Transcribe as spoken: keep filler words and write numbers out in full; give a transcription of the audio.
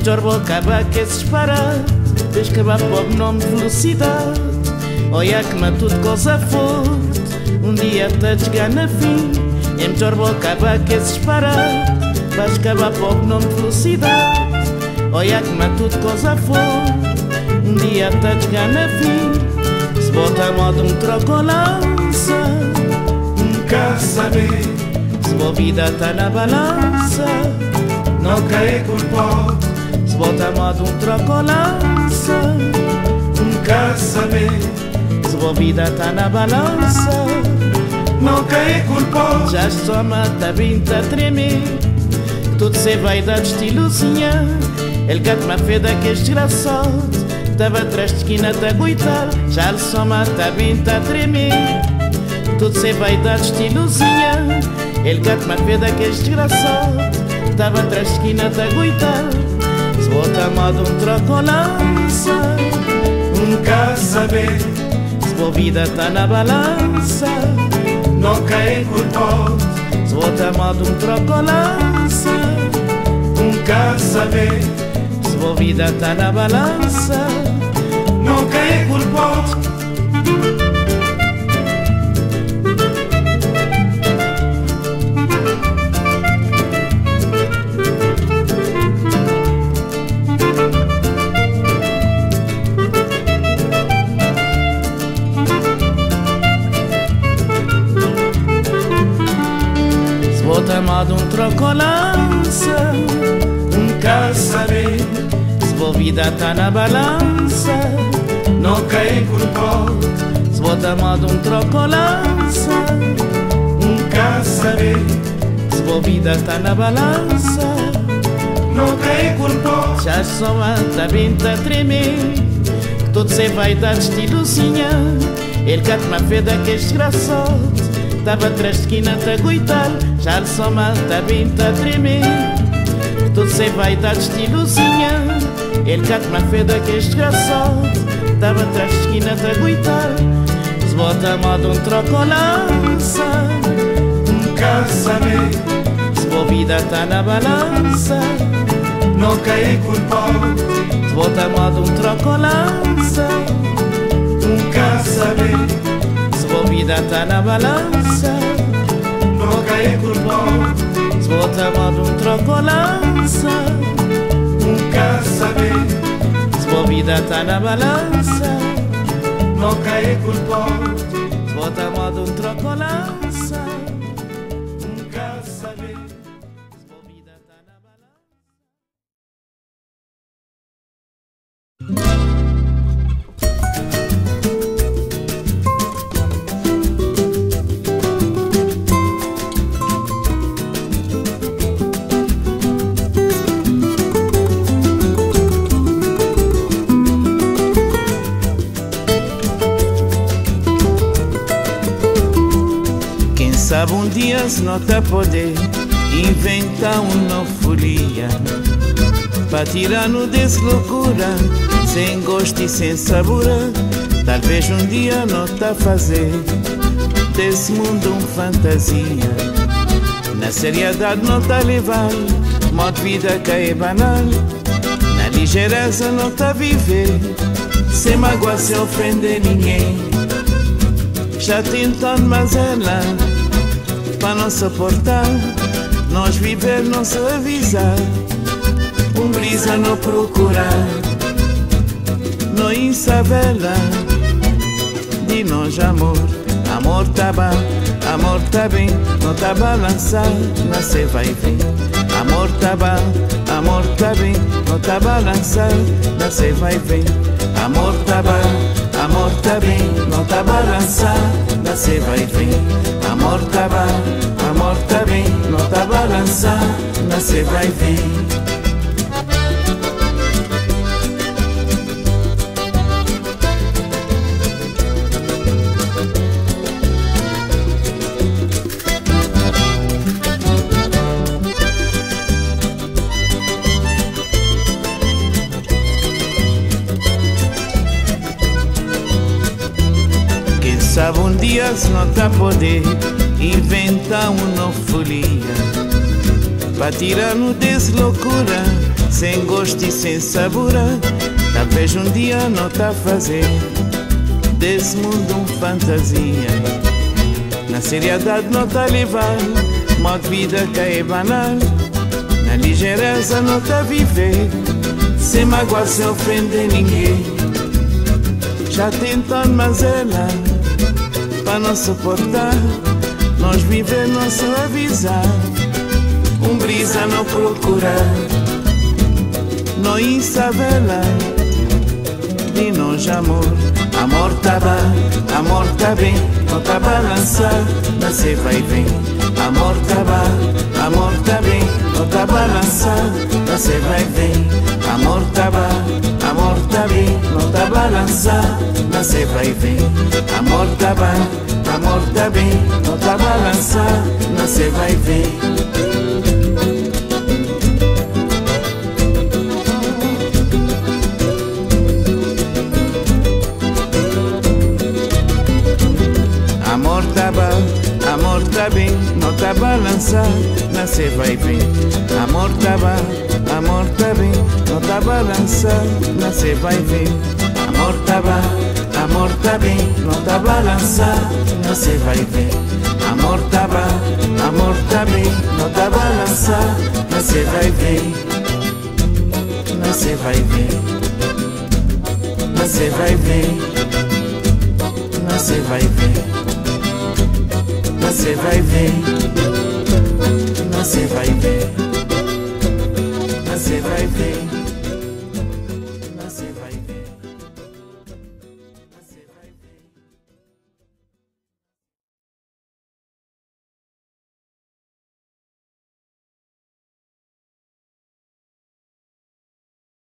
Estorbo acaba que se dispara, tens que acabar pobre nome de velocidade. Olha que me tudo coisa forte, um dia te chegar na fim. Em Estorbo acaba que se dispara, vais acabar pobre nome de velocidade. Olha que me tudo coisa forte, um dia te chegar na fim. Se bota a moda um troco lança, nunca saber. Se a vida tá na balança, não cai culpado. Se bota a moda um troco lança, nunca saber. Se a vida tá na balança, não cai culpado. já só mata vinte a tremer. Tudo se vai dar de estilozinha. Ele gato me fez daquele desgraçado, tava atrás de esquina a aguentar. Já lhe só mata vinte a tremer. Tudo se vai dar de estilozinha. Ele gato me fez daquele desgraçado, tava atrás de esquina a aguentar. Se bota a moda um troco lança, nunca saber. Se a vida tá na balança, não cai culpado. se bota a moda um troco lança, nunca saber. Se a vida tá na balança, não cai culpado. bota a moda um troco lança, nunca saber. Se a vida tá na balança, não cai culpado. se bota a moda um troco lança, nunca saber. Se a vida tá na balança, não cai culpado. já só mata vinte a tremer. Todo se vai dar de estilozinha. Ele gato me fez daquele desgraçado, tava atrás de esquina a aguentar. Já lhe só mata vinte a tremer. Tudo se vai dar de estilozinha. Ele gato me fez daquele desgraçado, tava atrás de esquina a aguentar. Se bota a moda um troco lança, nunca saber. Se a vida tá na balança, não cai culpado. se bota a moda um troco lança, nunca saber. se a vida tá na balança, não cai culpado. se bota a moda um troco lança, nunca saber. se a vida tá na balança, não cai culpado. se bota a moda um troco lança, nunca saber. se a vida tá na balança. Sabe um dia se não tá poder inventar um novo folia para tirar-no desse loucura, sem gosto e sem sabor. Talvez um dia não tá fazer desse mundo um fantasia. Na seriedade não tá levar modo de vida que é banal. Na ligeireza não tá viver sem mágoa, sem ofender ninguém. Já tentando, mas ela para não suportar, nós viver não se avisar, um brisa não procurar, não insabela de nós amor. Amor tá bom, amor tá bem, não tá balançar, não se vai ver. Amor tá bom, amor tá bem, não tá balançar, não se vai ver. Amor tá bom, amor tá bem, não tá balançar, não se vai ver. Amor tá bom, amor tá bem, não tá balançar, não se vai ver. Sabe um dia se não tá poder inventar um novo folia pra tirar-nos desse loucura, sem gosto e sem sabor. Talvez um dia não tá a fazer desse mundo um fantasia. Na seriedade não tá a levar, modo de vida que é banal. Na ligeireza não tá a viver, sem mágoa, sem ofender ninguém. Já tentando, mas ela, pra não suportar, nós viver não se avisar. Um brisa não procurar, não insabela, de nós amor. Amor tá bem, amor tá bem, não tá balançar, não se vai bem. Amor tá bem, amor tá bem, não tá balançar, não se vai bem. Amor tá bem, amor tá bem, não tá balançar, não se vai bem. Amor tá bem, amor tá bem, não tá balançar, não se vai bem. Amor tá bem, amor tá bem, não tá balançar, não se vai bem. Amor tá bem, amor tá bem, não tá balançar, não se vai bem. Amor tá bem, amor tá bem, não tá balançar, não se vai bem. Amor tá bem, amor tá bem, não tá balançar, não se vai bem. Não se vai bem, não se vai bem, não se vai bem. Você vai ver, você vai ver.